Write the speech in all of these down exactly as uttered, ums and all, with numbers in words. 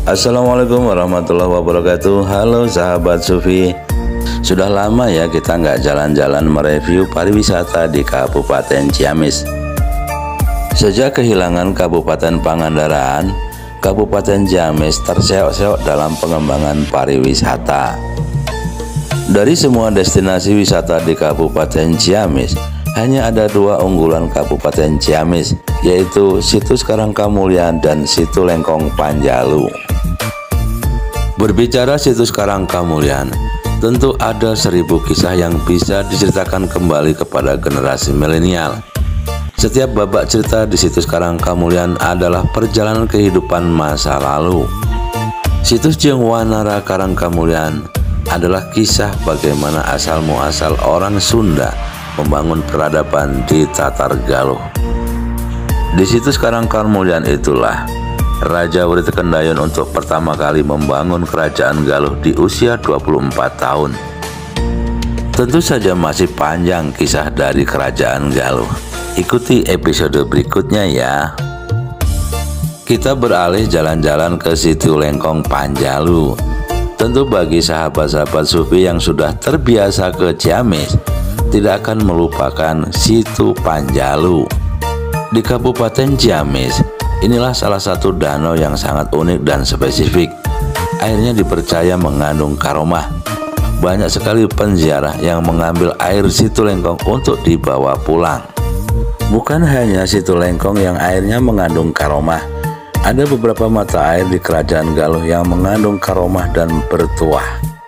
Assalamualaikum warahmatullahi wabarakatuh. Halo sahabat Sufi. Sudah lama ya kita nggak jalan-jalan mereview pariwisata di Kabupaten Ciamis. Sejak kehilangan Kabupaten Pangandaran, Kabupaten Ciamis terseok-seok dalam pengembangan pariwisata. Dari semua destinasi wisata di Kabupaten Ciamis, hanya ada dua unggulan Kabupaten Ciamis, yaitu Situs Karangkamulyan dan Situ Lengkong Panjalu. Berbicara Situs Karangkamulyan, tentu ada seribu kisah yang bisa diceritakan kembali kepada generasi milenial. Setiap babak cerita di Situs Karangkamulyan adalah perjalanan kehidupan masa lalu. Situs Jengwanara Karangkamulyan adalah kisah bagaimana asal muasal orang Sunda membangun peradaban di Tatar Galuh. Di Situs Karangkamulyan itulah Raja Writa Kendayun untuk pertama kali membangun kerajaan Galuh di usia dua puluh empat tahun. Tentu saja masih panjang kisah dari kerajaan Galuh. Ikuti episode berikutnya ya. Kita beralih jalan-jalan ke Situ Lengkong Panjalu. Tentu bagi sahabat-sahabat Sufi yang sudah terbiasa ke Ciamis, tidak akan melupakan Situ Panjalu. Di Kabupaten Ciamis, inilah salah satu danau yang sangat unik dan spesifik. Airnya dipercaya mengandung karomah. Banyak sekali penziarah yang mengambil air Situ Lengkong untuk dibawa pulang. Bukan hanya Situ Lengkong yang airnya mengandung karomah. Ada beberapa mata air di Kerajaan Galuh yang mengandung karomah dan bertuah.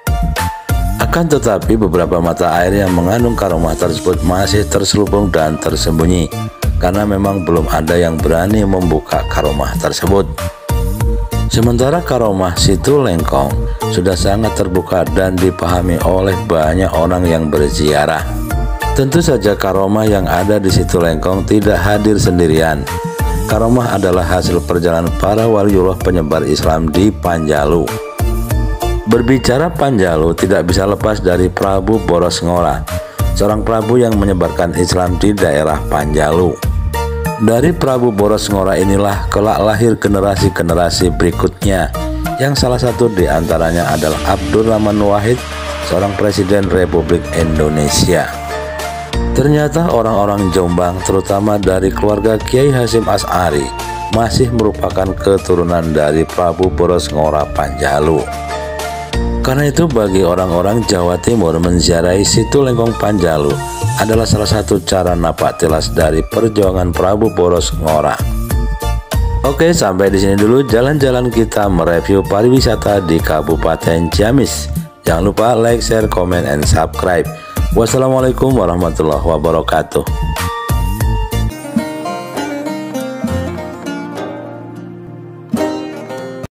Akan tetapi beberapa mata air yang mengandung karomah tersebut masih terselubung dan tersembunyi, karena memang belum ada yang berani membuka karomah tersebut. Sementara karomah Situ Lengkong sudah sangat terbuka dan dipahami oleh banyak orang yang berziarah. Tentu saja karomah yang ada di Situ Lengkong tidak hadir sendirian. Karomah adalah hasil perjalanan para waliullah penyebar Islam di Panjalu. Berbicara Panjalu tidak bisa lepas dari Prabu Boros Ngora, seorang prabu yang menyebarkan Islam di daerah Panjalu. Dari Prabu Boros Ngora inilah kelak lahir generasi-generasi berikutnya, yang salah satu di antaranya adalah Abdurrahman Wahid, seorang Presiden Republik Indonesia. Ternyata orang-orang Jombang, terutama dari keluarga Kiai Hasyim Asy'ari, masih merupakan keturunan dari Prabu Boros Ngora Panjalu. Karena itu bagi orang-orang Jawa Timur, menziarahi Situ Lengkong Panjalu adalah salah satu cara napak tilas dari perjuangan Prabu Boros Ngora. Oke, sampai di sini dulu jalan-jalan kita mereview pariwisata di Kabupaten Ciamis. Jangan lupa like, share, comment, and subscribe. Wassalamualaikum warahmatullahi wabarakatuh.